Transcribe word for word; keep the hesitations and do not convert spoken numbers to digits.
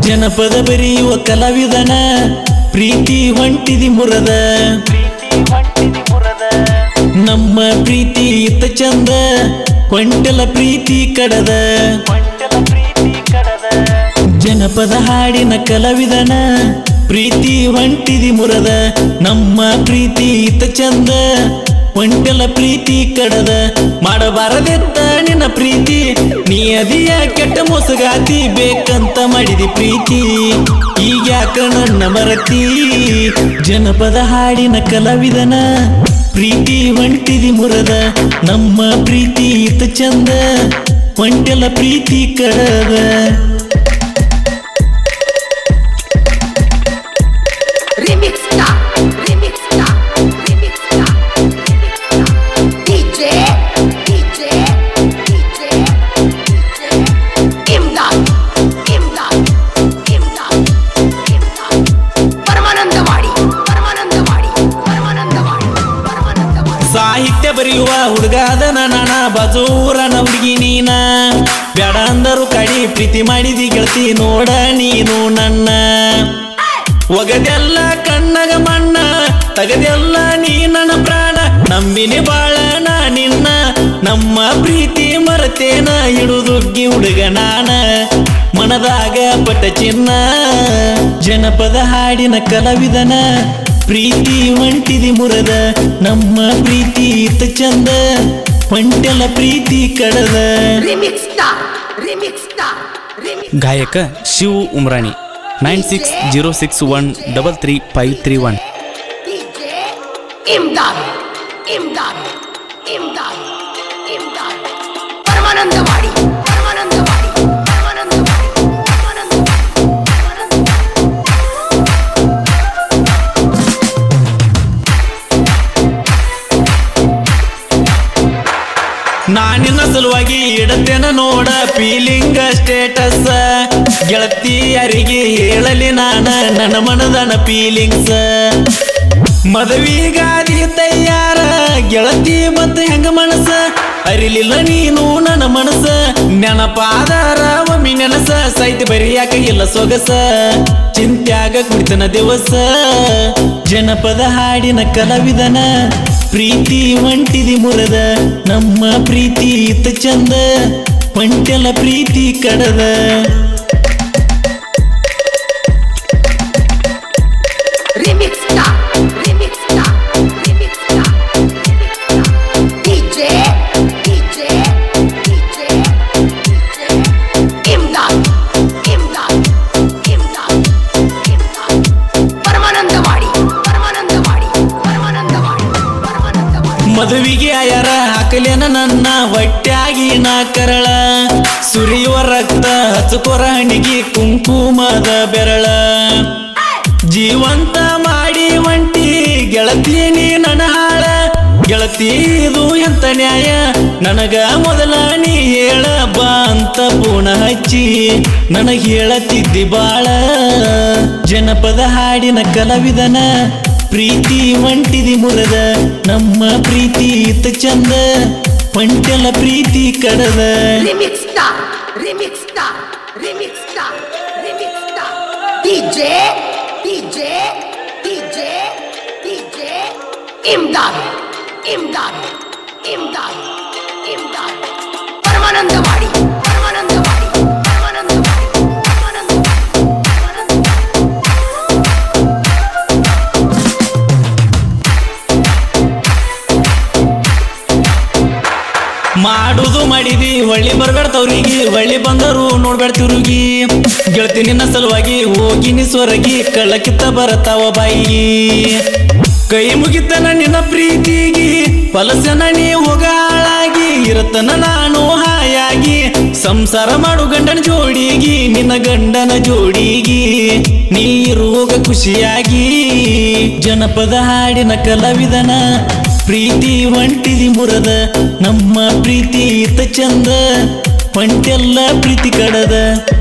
ಜನಪದ ಬರೆಯುವ ಕಲಾವಿದನ ಪ್ರೀತಿ ಹೊಂಟಿದಿ ಮುರದ ನಮ್ಮ ಪ್ರೀತಿ ಇತ್ತ ಚಂದ ಹೊಂಟಲ ಪ್ರೀತಿ ಕಡದ ಜನಪದ ಹಾಡಿನ ಕಲಾವಿದನ ಪ್ರೀತಿ ಹೊಂಟಿದಿ ಮುರದ ನಮ್ಮ ಪ್ರೀತಿ ಇತ್ತ ಚಂದ ಹೊಂಟಲ ಪ್ರೀತಿ ಕಡದ ಮಾಡಬಾರದೆತ್ತ ನಿನ್ನ ಪ್ರೀತಿ ನೀ ಅದಿಯ ಕೆಟ್ಟ ಮೋಸಗಾತಿ ಬೇಕಂತ ಮಾಡಿದಿ ಪ್ರೀತಿ ಈಗ ಯಾಕ ನನ್ನ ಮರತಿ ಜನಪದ ಹಾಡಿನ ಕಲಾವಿದನ ಪ್ರೀತಿ ಹೊಂಟಿದಿ ಮುರದ ನಮ್ಮ ಪ್ರೀತಿ ಇತ್ತ ಚಂದ ಹೊಂಟಲ ಪ್ರೀತಿ ಕಡದ ಸಾಹಿತ್ಯ ಬರೆಯುವ ಹುಡುಗಾದನ ನಾನ ಬಾಜೂರನ ಹುಡುಗಿ ನೀನ ಬ್ಯಾಡ ಅಂದರು ಕಡಿ ಪ್ರೀತಿ ಮಾಡಿದಿ ಗೆಳತಿ ನೋಡ ನೀನು ನನ್ನ ಒಗದೆಲ್ಲ ಕಣ್ಣಗ ಮಣ್ಣ ತಗದೆಲ್ಲ ನೀ ನನ್ನ ಪ್ರಾಣ ನಂಬಿನಿ ಬಾಳ ನಾ ನಿನ್ನ ನಮ್ಮ ಪ್ರೀತಿ ಮರತೇನ ಹಿಡುದುಗ್ಗಿ ಹುಡುಗ ನಾನ ಮನದಾಗ ಪಟ್ಟ ಚಿನ್ನ ಜನಪದ ಹಾಡಿನ ಕಲಾವಿದನ ಪ್ರೀತಿ ಹೊಂಟಿದಿ ಮುರದ ನಮ್ಮ ಪ್ರೀತಿ ಇತ್ತ ಚಂದ ಹೊಂಟಲ ಪ್ರೀತಿ ಕಡದ ಗಾಯಕ Shivu Umrani nine six zero six one double three five three one Paramanandawadi ನಾನಿನ್ನ ಸಲುವಾಗಿ ಇಡತೇನ ನೋಡ ಫೀಲಿಂಗ್ ಸ್ಟೇಟಸ್ ಗೆಳತಿ ಯಾರಿಗೆ ಹೇಳಲಿ ನಾನ ನನ್ನ ಮನದನ ಫೀಲಿಂಗ್ಸ್ ಮದುವಿಗಾದಿ ತಯ್ಯಾರ ಗೆಳತಿ ಮತ್ತೆ ಹೆಂಗ ಮನಸ ಅರಿಲಿಲ್ಲ ನೀನು ನನ್ನ ಮನಸ ನೆನಪಾದಾರ ಒಮ್ಮಿ ನೆನಸ ಸೈತ್ ಬರಿಯಾಕ ಇಲ್ಲ ಸೊಗಸ ಚಿಂತ್ಯಾಗ ಕುಡಿತನ ದಿವಸ ಜನಪದ ಹಾಡಿನ ಕಲಾವಿದನ ಪ್ರೀತಿ ಹೊಂಟಿದಿ ಮುರದ ನಮ್ಮ ಪ್ರೀತಿ ಇತ್ತ ಚಂದ ಹೊಂಟಲ ಪ್ರೀತಿ ಕಡದ ಮದುವಿಗೆ ಆಯಾರ ಹಾಕಲೇನ ನನ್ನ ಹೊಟ್ಯಾಗಿ ನಾ ಕರಳ ಸುರಿಯುವ ರಕ್ತ ಹಚ್ಚುಕೊರ ಹಣಿಗಿ ಕುಂಕುಮದ ಬೆರಳ ಜೀವಂತ ಮಾಡಿ ಒಂಟಿ ಗೆಳತಿ ನೀ ನನ್ನ ಹಾಳ ಗೆಳತಿ ಇದು ಎಂತ ನ್ಯಾಯ ನನಗ ಮೊದಲ ನೀ ಹೇಳ ಬಾ ಅಂತ ಪೂಣ ಹಚ್ಚಿ ನನಗ ಹೇಳತಿದ್ದಿ ಬಾಳ ಜನಪದ ಹಾಡಿನ ಕಲಾವಿದನ ಪ್ರೀತಿ ಹೊಂಟಿದಿ ಮುರದ ನಮ್ಮ ಪ್ರೀತಿ ಇತ್ತ ಚಂದ ಹೊಂಟಲ ಪ್ರೀತಿ ಕಡದ DJ DJ DJ DJ Imdad Imdad Imdad Imdad Paramanandawadi Paramanandawadi ಮಾಡುದು ಮಾಡಿದಿ ಹೊಳ್ಳಿ ಬರ್ಬೇಡ್ತವ್ರಿಗೆ ಹೊಳ್ಳಿ ಬಂದರು ನೋಡ್ಬೇಡ್ತಿವ್ರಿಗೆ ಗೆಳತಿ ನಿನ್ನ ಸಲುವಾಗಿ ಹೋಗಿನಿ ಸೊರಗಿ ಕಳ್ಳಕ್ಕಿತ್ತ ಬರತಾವ ಬಾಯಿಗೆ ಕೈ ಮುಗಿತನ ನಿನ್ನ ಪ್ರೀತಿಗಿ ಫಲಸನ ನೀ ಹೋಗಾಳಾಗಿ ಇರತನ ನಾನು ಹಾಯಾಗಿ ಸಂಸಾರ ಮಾಡು ಗಂಡನ ಜೋಡಿಗಿ ನಿನ್ನ ಗಂಡನ ಜೋಡಿಗಿ ನೀ ಇರುವಾಗ ಖುಷಿಯಾಗಿ ಜನಪದ ಹಾಡಿನ ಕಲಾವಿದನ ಪ್ರೀತಿ ಹೊಂಟಿದಿ ಮುರದ ನಮ್ಮ ಪ್ರೀತಿ ಇತ್ತ ಚಂದ ಹೊಂಟೆಲ್ಲ ಪ್ರೀತಿ ಕಡದ